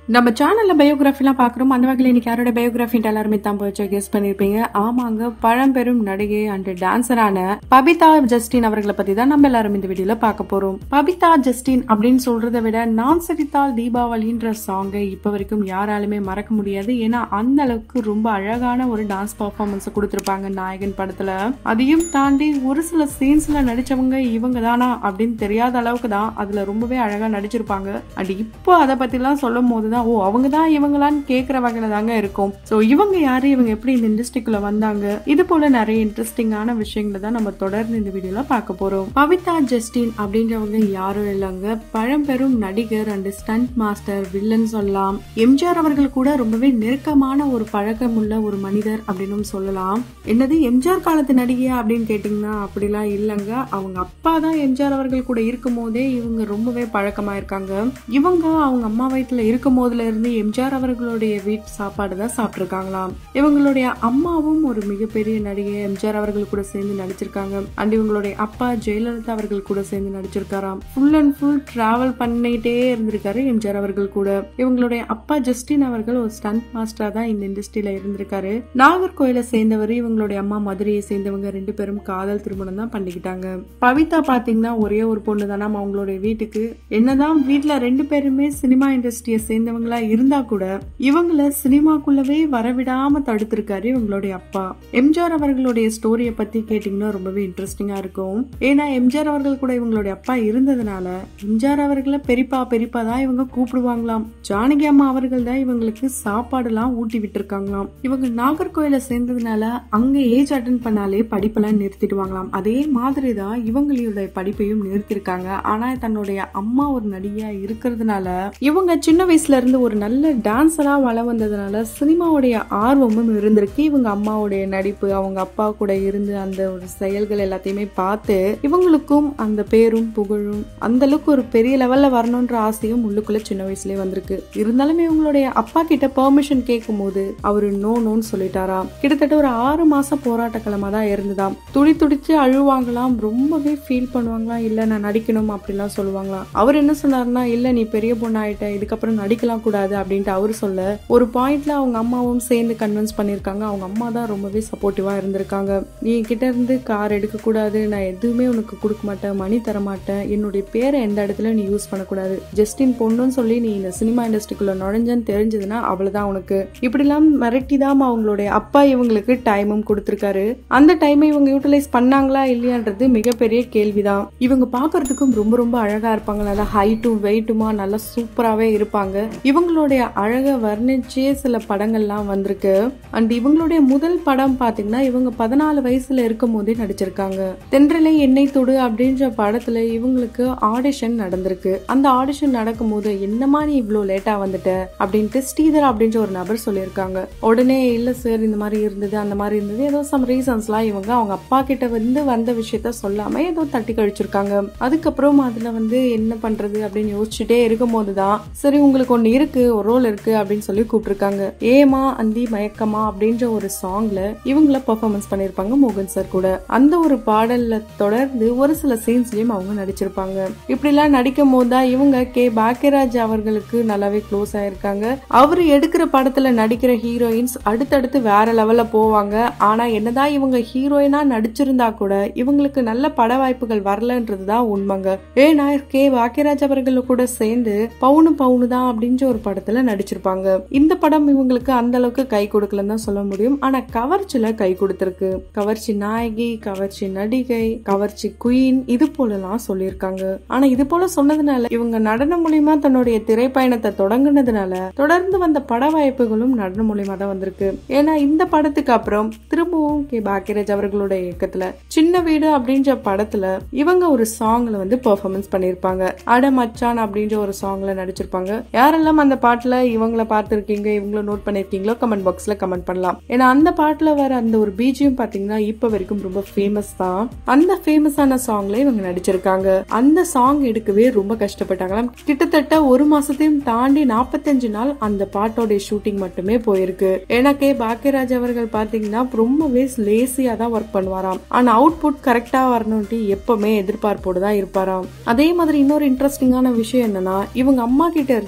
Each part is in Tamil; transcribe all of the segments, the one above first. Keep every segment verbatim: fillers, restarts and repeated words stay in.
நம்ம சேனல்ல பயோகிராஃபிலாம் பாக்குறோம். அந்த வகையில் இன்னைக்கு யாரோட பயோகிராஃபி எல்லாருமே தான் போச்சு கெஸ் பண்ணிருப்பீங்க. ஆமாங்க, பழம்பெரும் நடிகை அண்ட் டான்சரான பபிதா ஜஸ்டின் அவர்களை பத்தி தான் நம்ம எல்லாரும் இந்த வீடியோல பார்க்க போறோம். பபிதா ஜஸ்டின் அப்படின்னு சொல்றதை விட நான் சிரித்தால் தீபாவளின்ற சாங்கை இப்ப வரைக்கும் யாராலுமே மறக்க முடியாது. ஏன்னா அந்த அளவுக்கு ரொம்ப அழகான ஒரு டான்ஸ் பர்ஃபார்மன்ஸ் கொடுத்திருப்பாங்க நாயகன் படத்துல. அதையும் தாண்டி ஒரு சில சீன்ஸ்ல நடிச்சவங்க இவங்க தானா அப்படின்னு தெரியாத அளவுக்கு தான் அதுல ரொம்பவே அழகா நடிச்சிருப்பாங்க. அண்ட் இப்போ அதை பத்தி எல்லாம் சொல்லும் போது ஓ அவங்க தான் இவங்களான்னு கேட்கிற வகையில தாங்க இருக்கும். சோ இவங்க யாரு, இவங்க எப்படி இந்த இண்டஸ்ட்ரிக்குள்ள வந்தாங்க, இது போல நிறைய இன்ட்ரெஸ்டிங்கான விஷயங்களை தான் நம்ம தொடர்ந்து இந்த வீடியோல பார்க்க போறோம். பபிதா ஜஸ்டின் அப்படின்றவங்க யாரும் இல்லைங்க, பழம்பெரும் நடிகர் அண்ட் ஸ்டண்ட் மாஸ்டர், வில்லன் சொல்லலாம். எம்ஜிஆர் அவர்கள் கூட ரொம்பவே நெருக்கமான ஒரு பழக்கம் உள்ள ஒரு மனிதர் அப்படின்னு சொல்லலாம். என்னது எம்ஜிஆர் காலத்து நடிகையா அப்படின்னு கேட்டீங்கன்னா அப்படிலாம் இல்லைங்க. அவங்க அப்பா தான் எம்ஜிஆர் அவர்கள் கூட இருக்கும் போதே இவங்க ரொம்பவே பழக்கமா இருக்காங்க. இவங்க அவங்க அம்மா வயிற்றுல இருக்கும் போதுல இருந்து எம்ஜிஆர் அவர்களுடைய வீட்டு சாப்பாடு தான் சாப்பிட்டுருக்காங்களாம். இவங்களுடைய அம்மாவும் ஒரு மிகப்பெரிய நடிகை, எம்ஜிஆர் அவர்கள் கூட சேர்ந்து நடிச்சிருக்காங்க. அண்ட் இவங்களுடைய அப்பா ஜெயலலிதா அவர்கள் கூட சேர்ந்து நடிச்சிருக்காராம். ஃபுல் அண்ட் ஃபுல் டிராவல் பண்ணிட்டே இருந்திருக்காரு எம்ஜிஆர் அவர்கள் கூட. இவங்களுடைய அப்பா ஜஸ்டின் அவர்கள் ஒரு ஸ்டண்ட் மாஸ்டரா தான் இந்த இண்டஸ்ட்ரியில இருந்திருக்காரு. நாகர்கோயிலை சேர்ந்தவர், இவங்களுடைய அம்மா மதுரையை சேர்ந்தவங்க. ரெண்டு பேரும் காதல் திருமணம் தான் பண்ணிக்கிட்டாங்க. பவிதா பாத்தீங்கன்னா ஒரே ஒரு பொண்ணு தானே அவங்களுடைய வீட்டுக்கு. என்னதான் வீட்டுல ரெண்டு பேருமே சினிமா இண்டஸ்ட்ரியை சேர்ந்தவங்களா இருந்தா கூட இவங்கள சினிமாக்குள்ளவே வரவிடாம தடுத்திருக்காரு இவங்களுடைய அப்பா. எம்ஜிஆர் அவர்களுடைய ஸ்டோரிய பத்தி கேட்டீங்கன்னா ரொம்பவே இன்ட்ரெஸ்டிங்கா இருக்கும். ஏன்னா எம்ஜிஆர் அவர்கள் கூட இவங்களுடைய அப்பா இருந்ததுனால எம்ஜிஆர் அவர்களை பெரியப்பா பெரியப்பா தான் இவங்க கூப்பிடுவாங்களாம். ஜானகி அம்மா அவர்கள் தான் இவங்களுக்கு சாப்பாடு எல்லாம் ஊட்டி விட்டு இருக்காங்களாம். இவங்க நாகர்கோயில சேர்ந்ததுனால அங்க ஏஜ் அட்டன் பண்ணாலே படிப்பெல்லாம் நிறுத்திடுவாங்களாம். அதே மாதிரிதான் இவங்களுடைய படிப்பையும் நிறுத்திருக்காங்க. ஆனா தன்னுடைய அம்மா ஒரு நடிகையா இருக்கிறதுனால இவங்க சின்ன வயசுல இருந்து ஒரு நல்ல டான்ஸரா வள வந்ததுனால சினிமாவுடைய ஆர்வமும் இருந்திருக்கு. இவங்க அம்மாவுடைய நடிப்பு, அவங்க அப்பா கூட இருந்து அந்த ஒரு செயல்கள் எல்லாத்தையுமே பார்த்து இவங்களுக்கும் அந்த பேரும் புகழும் அந்த அளவுக்கு ஒரு பெரிய லெவல்ல வரணும்ன்ற ஆசையும் உள்ளுக்குள்ள சின்ன வயசுலயே வந்திருக்கு. இருந்தாலும் இவங்களுடைய அப்பா கிட்ட பெர்மிஷன் கேட்கும் போது அவரு நோ நோன்னு சொல்லிட்டாராம். கிட்டத்தட்ட ஒரு ஆறு மாசம் போராட்ட கிழமை தான் இருந்ததாம். துடி துடிச்சு அழுவாங்களாம், ரொம்பவே ஃபீல் பண்ணுவாங்களாம். இல்ல நான் நடிக்கணும் அப்படிலாம் சொல்லுவாங்களாம். அவர் என்ன சொன்னாருன்னா, இல்ல நீ பெரிய பொண்ணாயிட்ட, இதுக்கப்புறம் நடிக்கலாம் கூடாது அப்படின்ட்டு அவரு சொல்ல ஒரு பாயிண்ட்ல அவங்க அம்மாவும் சேர்ந்து கன்வின்ஸ் பண்ணிருக்காங்க. அவங்க அம்மா தான் ரொம்பவே சப்போர்ட்டிவா இருந்திருக்காங்க. நீ கிட்ட இருந்து கார் எடுக்க கூடாது, நான் எதுவுமே உனக்கு கொடுக்க மாட்டேன், மணி தர மாட்டேன், என்னுடைய பேரை எந்த இடத்துல நீ யூஸ் பண்ணக்கூடாது, ஜஸ்டின் பொண்ணுன்னு சொல்லி நீ இந்த சினிமா இண்டஸ்ட்ரிக்குள்ள நுழைஞ்சன்னு தெரிஞ்சதுன்னா அவ்வளவுதான் உனக்கு, இப்படி எல்லாம் மிரட்டி தான் அவங்களுடைய அப்பா இவங்களுக்கு டைமும் கொடுத்திருக்காரு. அந்த டைமை இவங்க யூட்டிலைஸ் பண்ணாங்களா இல்லையான்றது மிகப்பெரிய கேள்விதான். இவங்க பாக்குறதுக்கும் ரொம்ப ரொம்ப அழகா இருப்பாங்க. நல்லா ஹைட்டும் வெயிட்டுமா நல்லா சூப்பராகவே இருப்பாங்க. இவங்களுடைய அழக வர்ணிச்சே சில படங்கள்லாம் வந்திருக்கு. அண்ட் இவங்களுடைய முதல் படம் பாத்தீங்கன்னா இவங்க பதினாலு வயசுல இருக்கும் போதே நடிச்சிருக்காங்க. தென்றலை எண்ணெய் தொடு அப்படின்ற படத்துல இவங்களுக்கு ஆடிஷன் நடந்திருக்கு. அந்த ஆடிஷன் நடக்கும் போது என்னமா நீ இவ்வளவு லேட்டா வந்துட்ட அப்படின்ட்டு ஸ்ரீதர் அப்படின்ற ஒரு நபர் சொல்லியிருக்காங்க. உடனே இல்ல சார் இந்த மாதிரி இருந்தது அந்த மாதிரி இருந்தது ஏதோ சம் ரீசன்ஸ்லாம் இவங்க அவங்க அப்பா கிட்ட வந்து வந்த விஷயத்த சொல்லாம ஏதோ தட்டி கழிச்சிருக்காங்க. அதுக்கப்புறம் அதுல வந்து என்ன பண்றது அப்படின்னு யோசிச்சுட்டே இருக்கும் போதுதான் சரி உங்களுக்கு ஒண்ணு இருக்கு, ஒரு ரோல் இருக்கு அப்படின்னு சொல்லி கூப்பிட்டுருக்காங்க. ஏமா அந்தி மயக்கமா அப்படின்ற ஒரு சாங்ல இவங்கள பெர்ஃபார்மன்ஸ் பண்ணிருப்பாங்க மோகன் சார் கூட. அந்த ஒரு பாடல்ல தொடர்ந்து ஒரு சில சீன்ஸ்லயும் அவங்க நடிச்சிருப்பாங்க. இப்படி எல்லாம் நடிக்கும் போதுதான் இவங்க கே பாக்கியராஜ் அவர்களுக்கு நல்லாவே க்ளோஸ் ஆயிருக்காங்க. அவரு எடுக்கிற படத்துல நடிக்கிற ஹீரோயின்ஸ் அடுத்தடுத்து வேற லெவல்ல போவாங்க. ஆனா என்னதான் இவங்க ஹீரோயினா நடிச்சிருந்தா கூட இவங்களுக்கு நல்ல பட வாய்ப்புகள் வரலன்றதுதான் உண்மைங்க. ஏன்னா கே பாக்கியராஜ் அவர்கள் கூட சேர்ந்து பவுனு பவுனு தான் அப்படின்ற ஒரு படத்துல நடிச்சிருப்பாங்க. இந்த படம் இவங்களுக்கு அந்த அளவுக்கு கை கொடுக்கலன்னு தான் சொல்ல முடியும். ஆனா கவர்ச்சில கை கொடுத்திருக்கு. கவர்ச்சி நாயகி, கவர்ச்சி நடிகை, கவர்ச்சி குயின், இது போலலாம் சொல்லியிருக்காங்க. ஆனா இது போல சொன்னதுனால இவங்க நடனம் மூலியமா தன்னுடைய திரைப்பயணத்தை தொடங்குனதுனால தொடர்ந்து வந்த பட வாய்ப்புகளும் நடனம் மூலியமா தான் வந்திருக்கு. ஏன்னா இந்த படத்துக்கு அப்புறம் திரும்பவும் கே பாக்கியராஜ் அவர்களுடைய இயக்கத்துல சின்ன வீடு அப்படின்ற படத்துல இவங்க ஒரு சாங்ல வந்து பெர்ஃபார்மன்ஸ் பண்ணிருப்பாங்க. அட மச்சான் அப்படின்ற ஒரு சாங்ல நடிச்சிருப்பாங்க. யாரெல்லாம் அந்த பாட்டுல இவங்களை பார்த்திருக்கீங்க, இவங்கள நோட் பண்ணிருக்கீங்களோ கமெண்ட் பாக்ஸ்ல கமெண்ட் பண்ணலாம். ஏன்னா அந்த பாட்டுல வர அந்த ஒரு பீஜியம் பாத்தீங்கன்னா இப்ப வரைக்கும் ரொம்ப ஃபேமஸ் தான். அந்த ஃபேமஸான சாங்ல இவங்க நடிச்சிருக்காங்க. அந்த சாங் எடுக்கவே ரொம்ப கஷ்டப்பட்டாங்களாம். கிட்டத்தட்ட ஒரு மாசத்தையும் தாண்டி நாற்பத்தஞ்சு நாள் அந்த பாட்டோட ஷூட்டிங் மட்டுமே போயிருக்கு. ஏன்னா கே பாக்கியராஜ் அவர்கள் பாத்தீங்கன்னா ரொம்பவே லேசியா தான் ஒர்க் பண்ணுவாராம். ஆனா அவுட்புட் கரெக்டா வரணும்ட்டு எப்பவுமே எதிர்பார்ப்போடு தான் இருப்பாராம். அதே மாதிரி இன்னொரு இன்ட்ரெஸ்டிங்கான விஷயம் என்னன்னா இவங்க அம்மா கிட்ட இருந்து இவங்க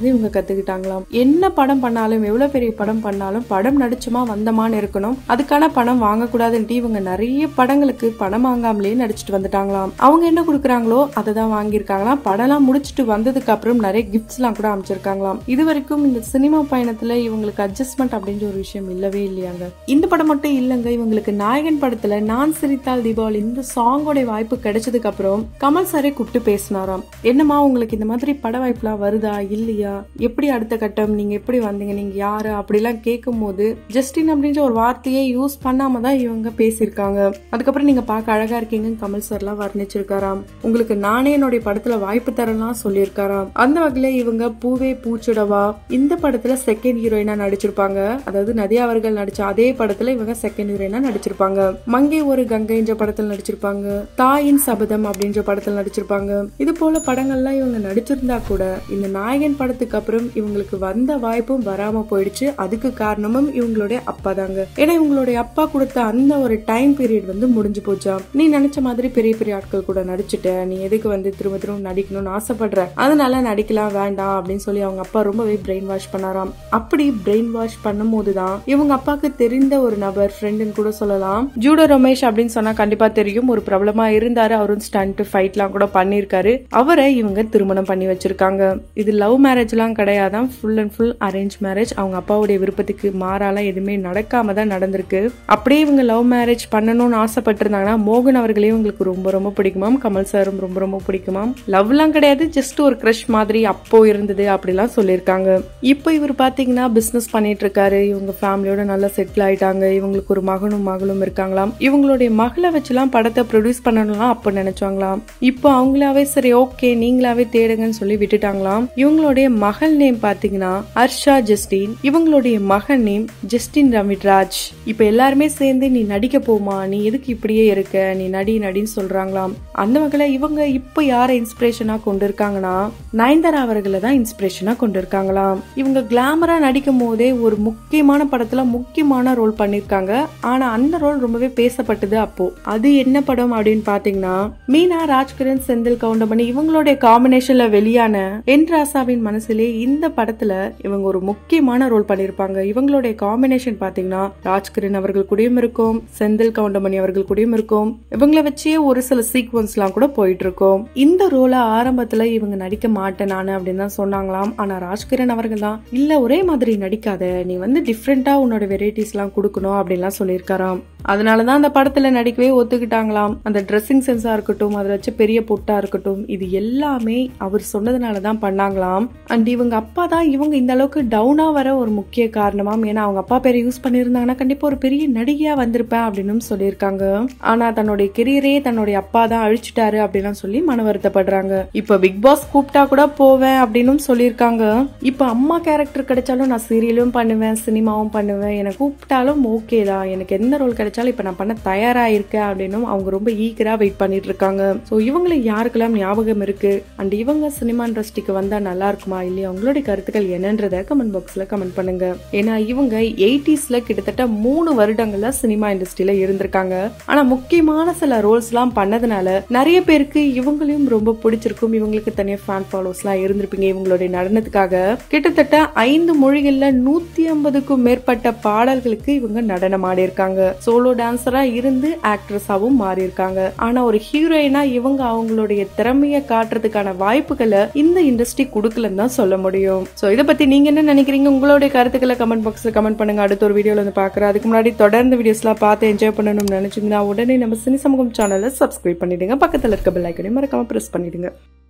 கத்துக்கிட்டாங்களாம். என்ன படம் பண்ணாலும் எவ்வளவு பெரிய படம் பண்ணாலும் படம் நடிச்சுமா வந்தமான்னு இருக்கணும், அதுக்கான பணம் வாங்கக்கூடாதுன்ட்டு இவங்க நிறைய படங்களுக்கு பணம் வாங்காமலே நடிச்சுட்டு வந்துட்டாங்களாம். அவங்க என்ன கொடுக்குறாங்களோ அதை தான் வாங்கியிருக்காங்களாம். படம்லாம் முடிச்சுட்டு வந்ததுக்கு அப்புறம் நிறைய கிஃப்ட்ஸ் எல்லாம் கூட அமைச்சிருக்காங்களாம். இது வரைக்கும் இந்த சினிமா பயணத்துல இவங்களுக்கு அட்ஜஸ்ட்மெண்ட் அப்படின்ற ஒரு விஷயம் இல்லவே இல்லையாங்க. இந்த படம் மட்டும் இல்லங்க, இவங்களுக்கு நாயகன் படத்துல நான் சிரித்தால் தீபாவளி இந்த சாங்கோட வாய்ப்பு கிடைச்சதுக்கு அப்புறம் கமல் சாரே கூப்பிட்டு பேசினாராம். என்னமா உங்களுக்கு இந்த மாதிரி பட வாய்ப்புலாம் வருதா இல்லையா, எப்படி அடுத்த கட்டம், நீங்க எப்படி வந்தீங்க, நீங்க யாரு அப்படிலாம் கேட்கும் போது ஜஸ்டின் அப்படின்ற ஒரு வார்த்தையே யூஸ் பண்ணாம தான் இவங்க பேசியிருக்காங்க. அதுக்கப்புறம் நீங்க பார்க்க அழகா இருக்கீங்கன்னு கமல் சார் எல்லாம் வர்ணிச்சிருக்காராம். உங்களுக்கு நானே என்னுடைய படத்துல வாய்ப்பு தரலாம் சொல்லியிருக்காராம். அந்த வகையில இவங்க பூவே பூச்சுடவா இந்த படத்துல செகண்ட் ஹீரோயினா நடிச்சிருப்பாங்க. அதாவது நதியா அவர்கள் நடிச்ச அதே படத்துல இவங்க செகண்ட் ஹீரோயினா நடிச்சிருப்பாங்க. மங்கை ஒரு கங்கை என்ற படத்தில் நடிச்சிருப்பாங்க. தாயின் சபதம் அப்படின்ற படத்தில் நடிச்சிருப்பாங்க. இது போல படங்கள்லாம் இவங்க நடிச்சிருந்தா கூட இந்த நாயகன் படத்துக்கு அப்புறம் இவங்களுக்கு வந்த வாய்ப்பும் வராம போயிடுச்சு. அதுக்கு காரணமும் இவங்களுடைய அப்பா தாங்க. ஏன்னா இவங்களுடைய அப்பா கொடுத்த அந்த ஒரு டைம் பீரியட் வந்து முடிஞ்சு போச்சா. நீ நினைச்ச மாதிரி பெரிய பெரிய ஆட்கள் கூட நடிச்சுட்ட, நீ எதுக்கு வந்து திரும்ப திரும்ப நடிக்கணும்னு ஆசைப்படுற, அதனால நடிக்கலாம் வேண்டாம் அப்படின்னு சொல்லி அவங்க அப்பா ரொம்பவே பிரெயின் வாஷ் பண்ணாராம். அப்படி பிரெயின் வாஷ் பண்ணும் போதுதான் இவங்க அப்பாவுக்கு தெரிந்த ஒரு நபர், ஃப்ரெண்டுன்னு கூட சொல்லலாம், ஜூடோ ரமேஷ் அப்படின்னு சொன்னா கண்டிப்பா தெரியும், ஒரு பிரபலமா இருந்தாரு. அவரும் ஸ்டண்ட் ஃபைட் எல்லாம் கூட பண்ணிருக்காரு. அவரை இவங்க திருமணம் பண்ணி வச்சிருக்காங்க. இது லவ் மேரேஜ் எல்லாம் கிடையாதான், full and full arrange marriage. அவங்க அப்பாவுடைய விருப்பத்துக்கு மாறாலாம் எதுவுமே நடக்காம தான் நடந்திருக்கு. அப்படியே இவங்க லவ் மேரேஜ் பண்ணணும்னு ஆசைப்பட்டிருந்தாங்கன்னா மோகன் அவர்களே இவங்களுக்கு ரொம்ப ரொம்ப பிடிக்குமாம், கமல் சாரும் ரொம்ப ரொம்ப பிடிக்குமாம். லவ் எல்லாம் கிடையாது, ஜஸ்ட் ஒரு கிரஷ் மாதிரி அப்போ இருந்தது அப்படிலாம் சொல்லியிருக்காங்க. இப்போ இவர் பாத்தீங்கன்னா பிசினஸ் பண்ணிட்டு இருக்காரு. இவங்க ஃபேமிலியோட நல்லா செட்டில் ஆயிட்டாங்க. இவங்களுக்கு ஒரு மகனும் மகளும் இருக்காங்களாம். இவங்களுடைய மகளை வச்சுலாம் படத்தை ப்ரொடியூஸ் பண்ணணும்லாம் அப்ப நினைச்சாங்களாம். இப்போ அவங்களாவே சரி ஓகே நீங்களாவே தேடுங்கன்னு சொல்லி விட்டுட்டாங்களாம். இவங்களுடைய மகள் நேம் பாத்தீங்கன்னா ஹர்ஷா ஜஸ்டின், இவங்களுடைய மகன் நேம் ஜஸ்டின் ரவிராஜ். இப்ப எல்லாருமே சேர்ந்து நீ நடிக்க போமா, நீ எதுக்கு இப்படியே இருக்க, நீ நடி நடின்னு சொல்றாங்களாம். அந்த வகையில இவங்க இப்ப யார இன்ஸ்பிரேஷனா கொண்டு இருக்காங்கன்னா நயன்தாரா அவர்களை தான் இன்ஸ்பிரேஷனா கொண்டு இருக்காங்களாம். இவங்க கிளாமரா நடிக்கும் போதே ஒரு முக்கியமான படத்துல முக்கியமான ரோல் பண்ணிருக்காங்க. ஆனா அந்த ரோல் ரொம்பவே பேசப்பட்டது. அப்போ அது என்ன படம் அப்படின்னு பாத்தீங்கன்னா மீனா ராஜ்கிரண் செந்தில் கவுண்டமணி இவங்களுடைய காம்பினேஷன்ல வெளியான என் ராசாவின் மனசிலே. இந்த படத்துல இவங்க ஒரு முக்கியமான ரோல் பண்ணிருப்பாங்க. இவங்களுடைய காம்பினேஷன் பாத்தீங்கன்னா ராஜ்கிரண் அவர்கள் கூடயும் இருக்கும், செந்தில் கவுண்டமணி அவர்கள் கூடயும் இருக்கும். இவங்களை வச்சே ஒரு சில சீக்வன்ஸ் எல்லாம் கூட போயிட்டு இருக்கும். இந்த ரோல ஆரம்பத்துல இவங்க நடிக்க மாட்டேன் நானு அப்படின்னு தான் சொன்னாங்களாம். ஆனா ராஜ்கிரண் அவர்கள் தான் இல்ல ஒரே மாதிரி நடிக்காத, நீ வந்து டிஃப்ரெண்டா உன்னோட வெரைட்டிஸ் எல்லாம் கொடுக்கணும் அப்படின்லாம் சொல்லியிருக்காராம். அதனாலதான் அந்த படத்துல நடிக்கவே ஒத்துக்கிட்டாங்களாம். அந்த ட்ரெஸ்ஸிங் சென்ஸா இருக்கட்டும், அதுல வச்ச பெரிய பொட்டா இருக்கட்டும், இது எல்லாமே அவர் சொன்னதுனாலதான் பண்ணாங்களாம். அண்ட் இவங்க அப்பா தான் இவங்க இந்த அளவுக்கு டவுனா வர ஒரு முக்கிய காரணமாம். ஏன்னா அவங்க அப்பா பேரை யூஸ் பண்ணிருந்தாங்கன்னா கண்டிப்பா ஒரு பெரிய நடிகையா வந்திருப்பேன் அப்படின்னு சொல்லியிருக்காங்க. ஆனா தன்னுடைய கெரியரே தன்னுடைய அப்பா தான் அழிச்சிட்டாரு அப்படின்னு சொல்லி மன வருத்தப்படுறாங்க. இப்ப பிக் பாஸ் கூப்பிட்டா கூட போவேன் அப்படின்னு சொல்லியிருக்காங்க. இப்ப அம்மா கேரக்டர் கிடைச்சாலும் நான் சீரியலும் பண்ணுவேன், சினிமாவும் பண்ணுவேன், எனக்கு கூப்பிட்டாலும் ஓகே தான், எனக்கு எந்த ரோல் கிடைச்சாலும் இப்ப நான் பண்ண தயாரா இருக்கேன் அப்படின்னு அவங்க ரொம்ப ஈகரா வெயிட் பண்ணிட்டு இருக்காங்க. சோ இவங்களை யாருக்கெல்லாம் ஞாபகம் இருக்கு அண்ட் இவங்க சினிமா இண்டஸ்ட்ரிக்கு வந்தா நல்லா இருக்குமா இல்லையா, உங்களுடைய கருத்துக்கள் என்னன்றத கமெண்ட் பாக்ஸ்ல கமெண்ட் பண்ணுங்க. ஏன்னா இவங்க எயிட்டிஸ்ல கிட்டத்தட்ட மூணு வருடங்கள்ல சினிமா இண்டஸ்ட்ரியில இருந்திருக்காங்க. ஆனா முக்கியமான சில ரோல்ஸ் எல்லாம் பண்ணதுனால நிறைய பேருக்கு இவங்களையும் ரொம்ப பிடிச்சிருக்கும். இவங்களுக்கு தனியா ஃபேன் ஃபாலோவர்ஸ் எல்லாம் இருந்திருப்பீங்க. இவங்களுடைய நடனத்துக்காக கிட்டத்தட்ட ஐந்து மொழிகள்ல நூத்தி ஐம்பதுக்கும் மேற்பட்ட பாடல்களுக்கு இவங்க நடனம் ஆடி இருக்காங்க. சோலோ டான்சரா இருந்து ஆக்ட்ரஸாவும் மாறி இருக்காங்க. ஆனா ஒரு ஹீரோயினா இவங்க அவங்களுடைய திறமையை காட்டுறதுக்கான வாய்ப்புகளை இந்த இண்டஸ்ட்ரி கொடுக்கலன்னு தான் சொல்ல முடியும். சோ இதை பத்தி நீங்க என்ன நினைக்கிறீங்க, உங்களுடைய கருத்துக்களை கமெண்ட் பாக்ஸ்ல கமெண்ட் பண்ணுங்க. அடுத்த ஒரு வீடியோல வந்து பாக்குறேன். அதுக்கு முன்னாடி தொடர்ந்து வீடியோஸ் எல்லாம் பார்த்து என்ஜாய் பண்ணணும்னு நினைச்சீங்கன்னா உடனே நம்ம சினி சமூகம் சேனலை சப்ஸ்கிரைப் பண்ணிடுங்க. பக்கத்துல இருக்க பெல் ஐக்கனையும் மறக்காம பிரஸ் பண்ணிடுங்க.